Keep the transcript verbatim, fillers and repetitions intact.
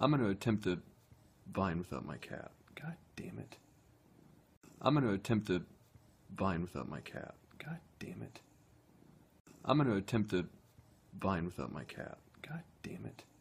I'm going to attempt to vine without my cat. God damn it. I'm going to attempt to vine without my cat. God damn it. I'm going to attempt to vine without my cat. God damn it.